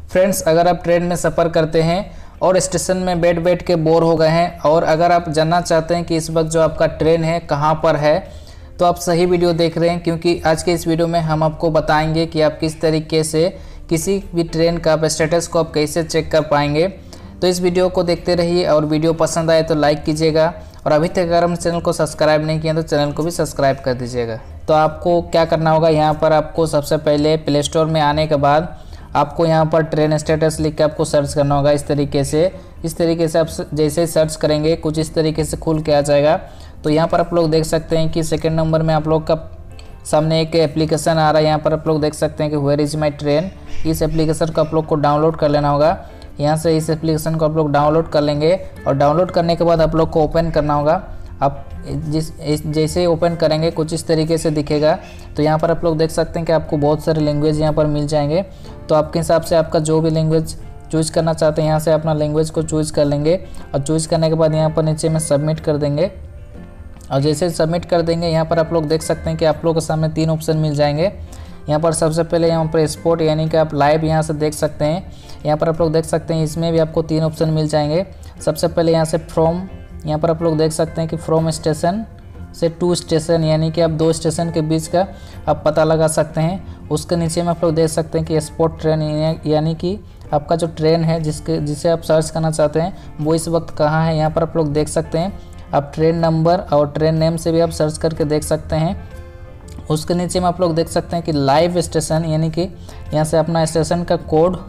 Friends, अगर आप train में सफ़र करते हैं और स्टेशन में बैठ बैठ के बोर हो गए हैं और अगर आप जानना चाहते हैं कि इस वक्त जो आपका ट्रेन है कहाँ पर है, तो आप सही वीडियो देख रहे हैं, क्योंकि आज के इस वीडियो में हम आपको बताएंगे कि आप किस तरीके से किसी भी ट्रेन का स्टेटस को आप कैसे चेक कर पाएंगे। तो इस वीडियो को देखते रहिए और वीडियो पसंद आए तो लाइक कीजिएगा और अभी तक अगर हम चैनल को सब्सक्राइब नहीं किया तो चैनल को भी सब्सक्राइब कर दीजिएगा। तो आपको क्या करना होगा, यहाँ पर आपको सबसे पहले प्ले स्टोर में आने के बाद आपको यहाँ पर ट्रेन स्टेटस लिख के आपको सर्च करना होगा। इस तरीके से आप जैसे ही सर्च करेंगे कुछ इस तरीके से खुल के आ जाएगा। तो यहाँ पर आप लोग देख सकते हैं कि सेकंड नंबर में आप लोग का सामने एक एप्लीकेशन आ रहा है। यहाँ पर आप लोग देख सकते हैं कि वेयर इज़ माई ट्रेन। इस एप्लीकेशन को आप लोग को डाउनलोड कर लेना होगा। यहाँ से इस एप्लीकेशन को आप लोग डाउनलोड कर लेंगे और डाउनलोड करने के बाद आप लोग को ओपन करना होगा। आप जैसे ही ओपन करेंगे कुछ इस तरीके से दिखेगा। तो यहाँ पर आप लोग देख सकते हैं कि आपको बहुत सारे लैंग्वेज यहाँ पर मिल जाएंगे। तो आपके हिसाब से आपका जो भी लैंग्वेज चूज़ करना चाहते हैं यहाँ से अपना लैंग्वेज को चूज़ कर लेंगे और चूज़ करने के बाद यहाँ पर नीचे में सबमिट कर देंगे। और जैसे सबमिट कर देंगे यहाँ पर आप लोग देख सकते हैं कि आप लोगों के सामने 3 ऑप्शन मिल जाएंगे। यहाँ पर सबसे पहले यहाँ पर स्पोर्ट यानी कि आप लाइव यहाँ से देख सकते हैं। यहाँ पर आप लोग देख सकते हैं इसमें भी आपको 3 ऑप्शन मिल जाएंगे। सबसे पहले यहाँ से फ्रॉम, यहाँ पर आप लोग देख सकते हैं कि फ्रॉम स्टेशन से टू स्टेशन, यानी कि आप 2 स्टेशन के बीच का आप पता लगा सकते हैं। उसके नीचे में आप लोग देख सकते हैं कि स्पॉट ट्रेन, यानी कि आपका जो ट्रेन है जिसे आप सर्च करना चाहते हैं वो इस वक्त कहाँ है। यहाँ पर आप लोग देख सकते हैं। आप ट्रेन नंबर और ट्रेन नेम से भी आप सर्च करके देख सकते हैं। उसके नीचे में आप लोग देख सकते हैं कि लाइव स्टेशन, यानी कि यहाँ से अपना स्टेशन का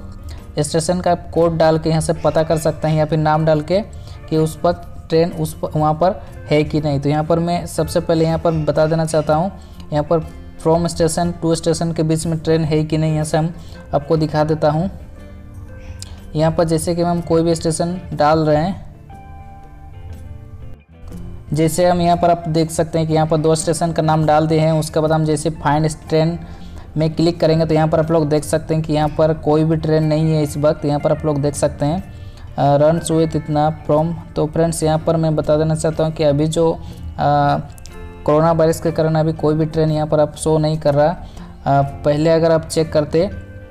कोड डाल के यहाँ से पता कर सकते हैं या फिर नाम डाल के कि उस वक्त ट्रेन वहाँ पर है कि नहीं। तो यहाँ पर मैं सबसे पहले यहाँ पर बता देना चाहता हूँ, यहाँ पर फ्रॉम स्टेशन टू स्टेशन के बीच में ट्रेन है कि नहीं, यहाँ से हम आपको दिखा देता हूँ। यहाँ पर जैसे कि हम कोई भी स्टेशन डाल रहे हैं, जैसे हम यहाँ पर आप देख सकते हैं कि यहाँ पर 2 स्टेशन का नाम डाल दिए हैं। उसके बाद हम जैसे फाइंड ट्रेन में क्लिक करेंगे तो यहाँ पर आप लोग देख सकते हैं कि यहाँ पर कोई भी ट्रेन नहीं है इस वक्त। यहाँ पर आप लोग देख सकते हैं रन विथ इतना फ्रॉम। तो फ्रेंड्स, यहाँ पर मैं बता देना चाहता हूँ कि अभी जो कोरोना वायरस के कारण अभी कोई भी ट्रेन यहाँ पर आप शो नहीं कर रहा। पहले अगर आप चेक करते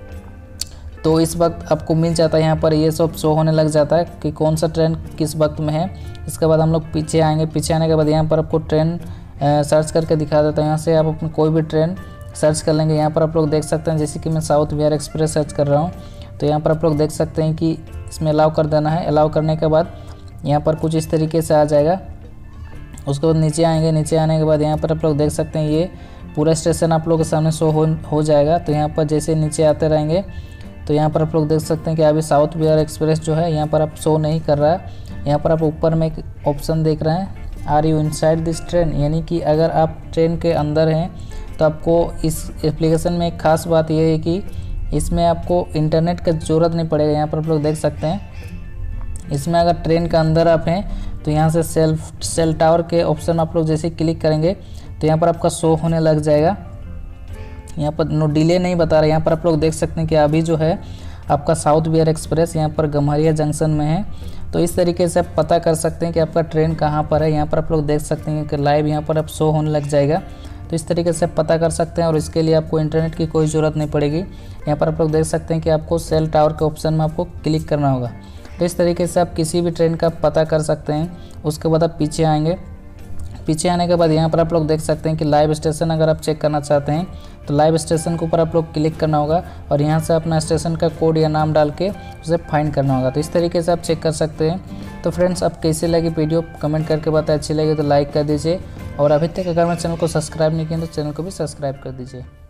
तो इस वक्त आपको मिल जाता है, यहाँ पर ये सब शो होने लग जाता है कि कौन सा ट्रेन किस वक्त में है। इसके बाद हम लोग पीछे आएंगे। पीछे आने के बाद यहाँ पर आपको ट्रेन सर्च करके दिखा देता हूँ। यहाँ से आप अपनी कोई भी ट्रेन सर्च कर लेंगे। यहाँ पर आप लोग देख सकते हैं जैसे कि मैं साउथ बिहार एक्सप्रेस सर्च कर रहा हूँ। तो यहाँ पर आप लोग देख सकते हैं कि इसमें अलाउ कर देना है। अलाउ करने के बाद यहाँ पर कुछ इस तरीके से आ जाएगा। उसके बाद नीचे आएंगे। नीचे आने के बाद यहाँ पर आप लोग देख सकते हैं ये पूरा स्टेशन आप लोग के सामने शो हो जाएगा। तो यहाँ पर जैसे नीचे आते रहेंगे तो यहाँ पर आप लोग देख सकते हैं कि अभी साउथ बिहार एक्सप्रेस जो है यहाँ पर आप शो नहीं कर रहा है। यहाँ पर आप ऊपर में एक ऑप्शन देख रहे हैं, are you inside this train, यानी कि अगर आप ट्रेन के अंदर हैं तो आपको इस एप्लीकेशन में एक ख़ास बात यह है कि इसमें आपको इंटरनेट का ज़रूरत नहीं पड़ेगा। यहाँ पर आप लोग देख सकते हैं इसमें अगर ट्रेन के अंदर आप हैं तो यहाँ से सेल टावर के ऑप्शन आप लोग जैसे क्लिक करेंगे तो यहाँ पर आपका शो होने लग जाएगा। यहाँ पर नो डिले नहीं बता रहा। यहाँ पर आप लोग देख सकते हैं कि अभी जो है आपका साउथ बिहार एक्सप्रेस यहाँ पर गम्हरिया जंक्शन में है। तो इस तरीके से आप पता कर सकते हैं कि आपका ट्रेन कहाँ पर है। यहाँ पर आप लोग देख सकते हैं कि लाइव यहाँ पर अब शो होने लग जाएगा। तो इस तरीके से आप पता कर सकते हैं और इसके लिए आपको इंटरनेट की कोई ज़रूरत नहीं पड़ेगी। यहाँ पर आप लोग देख सकते हैं कि आपको सेल टावर के ऑप्शन में आपको क्लिक करना होगा। तो इस तरीके से आप किसी भी ट्रेन का पता कर सकते हैं। उसके बाद आप पीछे आएँगे। पीछे आने के बाद यहाँ पर आप लोग देख सकते हैं कि लाइव स्टेशन अगर आप चेक करना चाहते हैं तो लाइव स्टेशन के ऊपर आप लोग क्लिक करना होगा और यहाँ से अपना स्टेशन का कोड या नाम डाल के उसे फाइंड करना होगा। तो इस तरीके से आप चेक कर सकते हैं। तो फ्रेंड्स, आप कैसे लगी वीडियो कमेंट करके बताएं। अच्छी लगी तो लाइक कर दीजिए और अभी तक अगर मेरे चैनल को सब्सक्राइब नहीं किया तो चैनल को भी सब्सक्राइब कर दीजिए।